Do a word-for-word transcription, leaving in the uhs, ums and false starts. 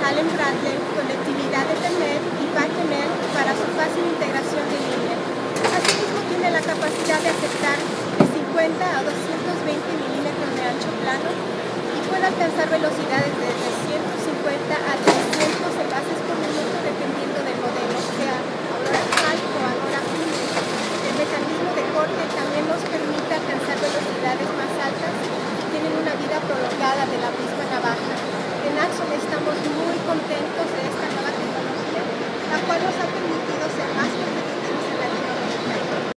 Allen Bradley, Conectividad Ethernet y PAC-M E L para su fácil integración en línea. Asimismo, tiene la capacidad de aceptar de cincuenta a doscientos veinte milímetros de ancho plano y puede alcanzar velocidades de ciento cincuenta a trescientos enlaces por minuto dependiendo del modelo, o sea,